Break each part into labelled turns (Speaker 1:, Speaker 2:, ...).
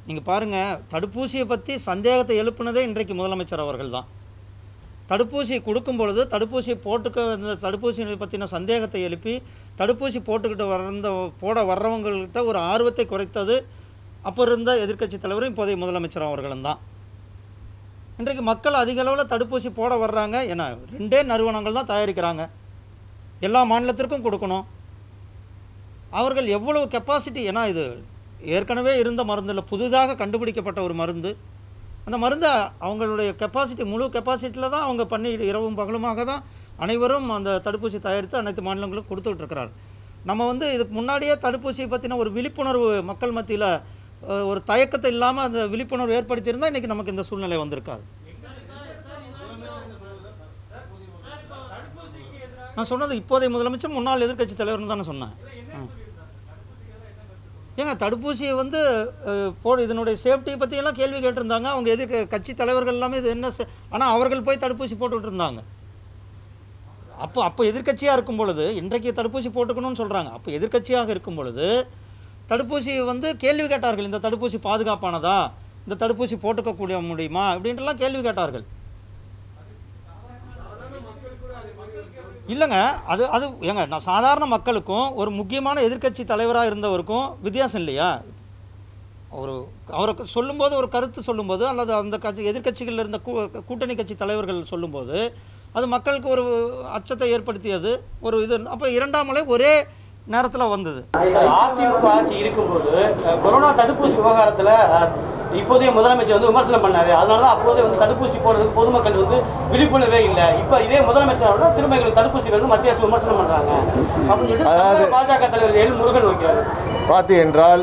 Speaker 1: நீங்கள் பாருங்கள், தடுப்பூசியை பற்றி சந்தேகத்தை எழுப்புனதே இன்றைக்கு முதலமைச்சர் அவர்கள் தான். தடுப்பூசி கொடுக்கும் பொழுது தடுப்பூசியை இந்த தடுப்பூசியை பற்றின சந்தேகத்தை எழுப்பி தடுப்பூசி போட வர்றவங்கள்கிட்ட ஒரு ஆர்வத்தை குறைத்தது அப்போ இருந்த எதிர்க்கட்சி தலைவரும் இப்போதைய முதலமைச்சர் அவர்களும் தான். இன்றைக்கு மக்கள் அதிக அளவில் தடுப்பூசி போட வர்றாங்க. ஏன்னா 2 நிறுவனங்கள் தான் தயாரிக்கிறாங்க, எல்லா மாநிலத்திற்கும் கொடுக்கணும். அவர்கள் எவ்வளவு கெப்பாசிட்டி, ஏன்னா இது ஏற்கனவே இருந்த மருந்து இல்லை, புதிதாக கண்டுபிடிக்கப்பட்ட ஒரு மருந்து. அந்த மருந்தை அவங்களுடைய கெப்பாசிட்டி, முழு கெப்பாசிட்டியில் தான் அவங்க பண்ணி இரவும் பகலுமாக தான் அனைவரும் அந்த தடுப்பூசி தயாரித்து அனைத்து மாநிலங்களும் கொடுத்துக்கிட்டு இருக்கிறார். நம்ம இதுக்கு முன்னாடியே தடுப்பூசியை பற்றின ஒரு விழிப்புணர்வு மக்கள் மத்தியில் ஒரு தயக்கத்தை இல்லாமல் அந்த விழிப்புணர்வு ஏற்படுத்தியிருந்தால் இன்றைக்கி நமக்கு இந்த சூழ்நிலை வந்திருக்காது. நான் சொன்னது இப்போதைய முதலமைச்சர் முன்னாள் எதிர்க்கட்சி தலைவர்னு தானே சொன்னேன். ஏங்க தடுப்பூசியை இதனுடைய சேஃப்டியை பற்றியெல்லாம் கேள்வி கேட்டிருந்தாங்க அவங்க கட்சி தலைவர்கள் எல்லாமே. இது என்ன, ஆனால் அவர்கள் போய் தடுப்பூசி போட்டுக்கிட்டு இருந்தாங்க. அப்போ எதிர்க்கட்சியாக இருக்கும் பொழுது, இன்றைக்கு தடுப்பூசி போட்டுக்கணும்னு சொல்கிறாங்க. அப்போ எதிர்க்கட்சியாக இருக்கும் பொழுது தடுப்பூசி கேள்வி கேட்டார்கள். இந்த தடுப்பூசி பாதுகாப்பானதா, இந்த தடுப்பூசி போட்டுக்கக்கூடிய முடியுமா அப்படின்ட்டுலாம் கேள்வி கேட்டார்கள். இல்லைங்க, அது ஏங்க, நான் சாதாரண மக்களுக்கும் ஒரு முக்கியமான எதிர்க்கட்சி தலைவராக இருந்தவருக்கும் வித்தியாசம் இல்லையா? அவருக்கு சொல்லும்போது, ஒரு கருத்து சொல்லும்போது, அல்லது அந்த எதிர்க்கட்சிகளில் இருந்த கூட்டணி கட்சி தலைவர்கள் சொல்லும்போது அது மக்களுக்கு ஒரு அச்சத்தை ஏற்படுத்தியது. ஒரு இது அப்போ 2ஆம் அலை ஒரே நேரத்தில் வந்தது.
Speaker 2: அதிமுக ஆட்சி இருக்கும்போது கொரோனா தடுப்பூசி விவகாரத்தில் இப்போதைய முதலமைச்சர் விமர்சனம் பண்ணாரு. அதனால அப்போதே தடுப்பூசி போடுறதுக்கு பொதுமக்கள் விழிப்புணர்வே இல்லை. இப்போ இதே முதலமைச்சரோட திரும்ப எங்களுக்கு தடுப்பூசி மத்திய அரசு விமர்சனம் பண்றாங்க அப்படின்னு சொல்லிட்டு பாஜக தலைவர் எல் முருகன் வைக்கிறார்.
Speaker 3: பார்த்து என்றால்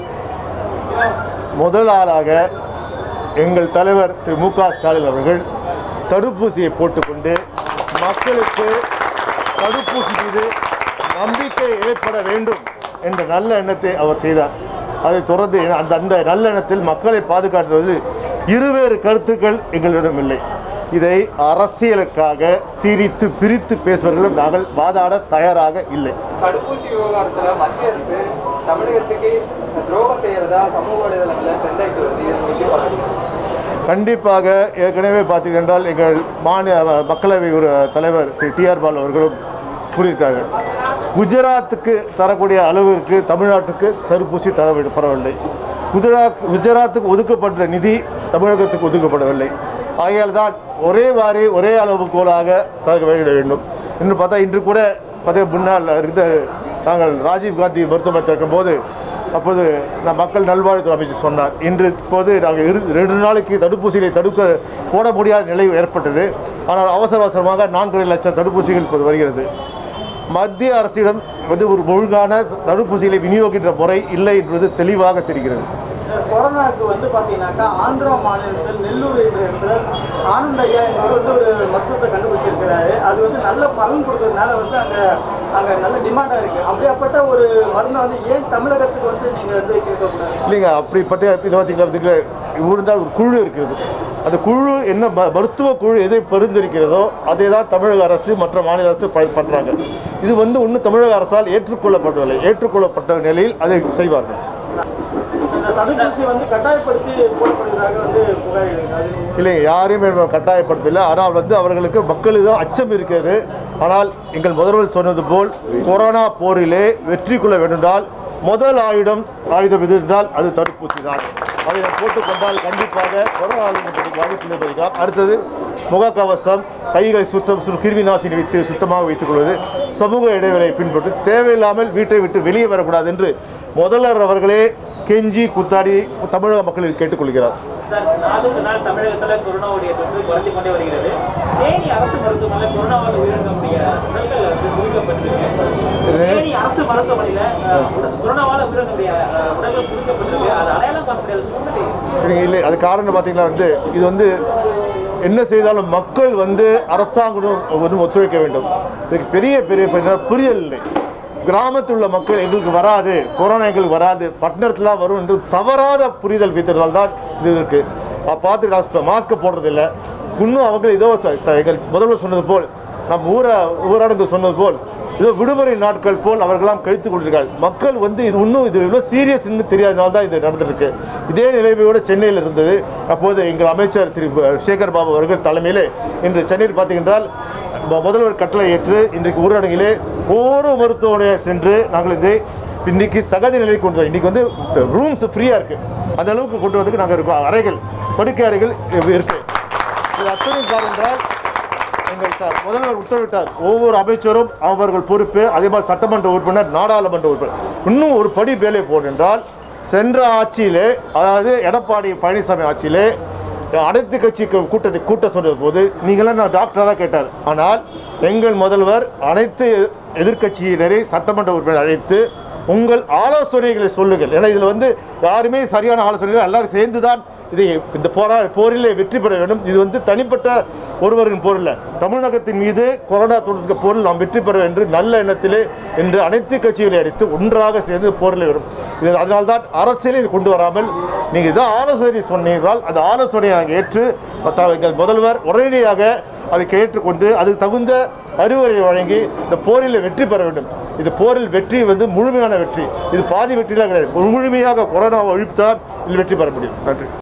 Speaker 3: முதல் ஆளாக எங்கள் தலைவர் திரு மு.க. ஸ்டாலின் அவர்கள் தடுப்பூசியை போட்டுக்கொண்டு மக்களுக்கு தடுப்பூசி மீது நம்பிக்கை ஏற்பட வேண்டும் என்ற நல்ல எண்ணத்தை அவர் செய்தார். அதை தொடர்ந்து அந்த நல்ல எண்ணத்தில் மக்களை பாதுகாத்துவது இருவேறு கருத்துக்கள் எங்களிடம் இல்லை. இதை அரசியலுக்காக திரித்து பிரித்து பேசுவர்களும் நாங்கள் வாதாட தயாராக இல்லை.
Speaker 4: தடுப்பூசி விவகாரத்தில் மத்திய அரசு தமிழகத்துக்கு துரோகம் செய்யறதா சமூக வலைதளங்களில் ட்ரெண்ட் ஆகிட்டு வருது.
Speaker 3: கண்டிப்பாக ஏற்கனவே பார்த்தீர்கள் என்றால் எங்கள் மக்களவை தலைவர் திரு டி.ஆர். பாலு அவர்களும் கூறியிருக்கார்கள், குஜராத்துக்கு தரக்கூடிய அளவிற்கு தமிழ்நாட்டுக்கு தடுப்பூசி பரவவில்லை. குஜராத்துக்கு ஒதுக்கப்பட்ட நிதி தமிழகத்துக்கு ஒதுக்கப்படவில்லை. ஆகையால் தான் ஒரே அளவுகோலாக வெளியிட வேண்டும் என்று பார்த்தா, இன்று கூட முன்னால் இருந்த நாங்கள் ராஜீவ்காந்தி மருத்துவமனை திறக்கும் போது அப்போது மக்கள் நல்வாழ்வுத்துறை அமைச்சர் சொன்னார், இப்போது நாங்கள் 2 நாளைக்கு தடுப்பூசிகளை போட முடியாத நிலை ஏற்பட்டது. ஆனால் அவசரமாக 4.5 லட்சம் தடுப்பூசிகள் இப்போது வருகிறது. மத்திய அரசிடம் ஒரு ஒழுங்கான தடுப்பூசிகளை விநியோகிக்கின்ற முறை இல்லை என்பது தெளிவாக தெரிகிறது.
Speaker 2: கொரோனாவுக்கு பார்த்தீங்கன்னாக்கா ஆந்திரா மாநிலத்தில் நெல்லூர் என்ற இடத்துல ஆனந்த் ஐயா என்பவர் ஒரு மருத்துவத்தை கண்டுபிடிச்சிருக்கிறாரு. அது நல்ல பலன் கொடுக்கறதுனால அங்கே நல்ல டிமாண்டாக இருக்குது. அப்படியாப்பட்ட ஒரு மருந்தை ஏன் தமிழகத்துக்கு நீங்கள் கேட்கக்கூடாது?
Speaker 3: இல்லைங்க, அப்படி பார்த்தீங்கன்னா இருந்தால் ஒரு குழு இருக்கிறது. அந்த குழு என்ன மருத்துவ குழு எதை பரிந்துரைக்கிறதோ அதை தான் தமிழக அரசு மற்ற மாநில அரசு பண்ணுறாங்க. இது ஒன்றும் தமிழக அரசால் ஏற்றுக்கொள்ளப்படவில்லை. ஏற்றுக்கொள்ளப்பட்ட நிலையில் அதை செய்வார்கள். இல்லைங்க, யாரையும் கட்டாயப்படுத்தவில்லை. ஆனால் அவர்களுக்கு மக்களுக்கு அச்சம் இருக்கிறது. ஆனால் எங்கள் முதல்வர் சொன்னது போல் கொரோனா போரிலே வெற்றி கொள்ள வேண்டுமென்றால் முதல் ஆயுதம் எது என்றால் அது தடுப்பூசி தான். அதை போட்டுக்கொண்டால் கண்டிப்பாக கொரோனா பாதிப்பு. அடுத்தது முகக்கவசம், கைகளை கிருமி நாசினி வைத்து சுத்தமாக வைத்துக் கொள்வது, சமூக இடைவெளியை பின்பற்றி தேவையில்லாமல் வீட்டை விட்டு வெளியே வரக்கூடாது என்று முதல்வர் அவர்களே கெஞ்சி குத்தாடி தமிழக மக்களில் கேட்டுக்கொள்கிறார்.
Speaker 2: தமிழகத்தில் கொரோனாவுடைய தொற்று குறைந்து கொண்டே வருகிறது. தேனி அரசு மருத்துவமனையில் கொரோனாவால் உயிரிழக்கக்கூடிய அரசு மருத்துவமனையில் கொரோனாவால் உயிரிழக்கக்கூடிய உடல்கள் குவிக்கப்பட்டிருக்கு. அது அடையாளம் காணக்கூடிய சூழ்நிலை
Speaker 3: இல்லை. அது காரணம் பார்த்தீங்கன்னா இது என்ன செய்தாலும் மக்கள் அரசாங்கம் ஒத்துழைக்க வேண்டும். இதுக்கு பெரிய புரியல் இல்லை. கிராமத்தில் உள்ள மக்கள் எங்களுக்கு வராது, கொரோனா எங்களுக்கு வராது, பட்டணத்தில் வரும் என்று தவறாத புரிதல் வைத்ததால் தான் இது இருக்குது. பார்த்து மாஸ்க் போடுறதில்லை. இன்னும் அவர்கள் ஏதோ எங்கள் முதல்வர் சொன்னது போல் ஊரடங்கு சொன்னது போல் இது விடுமுறை நாட்கள் போல் அவர்களாம் கழித்து கொண்டிருக்கிறார்கள். மக்கள் வந்து இது இன்னும் இது எவ்வளோ சீரியஸ் தெரியாதனால தான் இது நடந்திருக்கு. இதே நிலைமையோடு சென்னையில் இருந்தது. அப்போது எங்கள் அமைச்சர் திரு சேகர் பாபு அவர்கள் தலைமையிலே இன்று சென்னையில் பார்த்தீங்கன்றால் முதல்வர் கட்டளை ஏற்று இன்றைக்கு ஊரடங்கிலே ஒவ்வொரு மருத்துவமனையாக சென்று நாங்கள் இதை இன்றைக்கி சகஜ நிலைக்கு கொண்டு வரோம். இன்றைக்கி வந்து ரூம்ஸ் ஃப்ரீயாக இருக்குது. அந்த அளவுக்கு கொண்டு வரதுக்கு நாங்கள் இருக்கோம். அறைகள், படுக்கை அறைகள் இருக்குது. இது அத்தனை என்றால் எங்கள் முதல்வர் உத்தரவிட்டார். ஒவ்வொரு அமைச்சரும் அவர்கள் பொறுப்பு. அதே மாதிரி சட்டமன்ற உறுப்பினர், நாடாளுமன்ற உறுப்பினர் இன்னும் ஒரு படி மேலே போனென்றால் சென்ற ஆட்சியிலே, அதாவது எடப்பாடி பழனிசாமி ஆட்சியிலே அனைத்து கட்சி கூட்ட சொன்ன போது நீங்களாம் நான் டாக்டராக கேட்டார். ஆனால் எங்கள் முதல்வர் அனைத்து எதிர்க்கட்சியினரை சட்டமன்ற உறுப்பினர் அழைத்து உங்கள் ஆலோசனைகளை சொல்லுங்கள். ஏன்னா இதில் வந்து யாருமே சரியான ஆலோசனைகள் எல்லாரும் சேர்ந்து தான் இதை இந்த போரிலே வெற்றி பெற வேண்டும். இது வந்து தனிப்பட்ட ஒருவரின் போர் இல்லை. தமிழகத்தின் மீது கொரோனா தொற்று போரில் நாம் வெற்றி பெற என்று நல்ல எண்ணத்திலே இன்று அனைத்து கட்சிகளை அடித்து ஒன்றாக சேர்ந்து போரில் வரும். இது அதனால்தான் அரசியலில் கொண்டு வராமல் நீங்கள் இதான் ஆலோசனை சொன்னீர்கள். அந்த ஆலோசனையை நாங்கள் ஏற்று எங்கள் முதல்வர் உடனடியாக அதை ஏற்றுக்கொண்டு அதுக்கு தகுந்த அறிவுரை வழங்கி இந்த போரில் வெற்றி பெற வேண்டும். இந்த போரில் வெற்றி வந்து முழுமையான வெற்றி. இது பாதி வெற்றிலாம் கிடையாது. முழுமையாக கொரோனாவை ஒழித்தால் இதில் வெற்றி பெற முடியும். நன்றி.